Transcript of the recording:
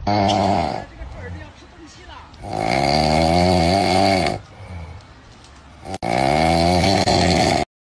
这个准儿的要吃东西了。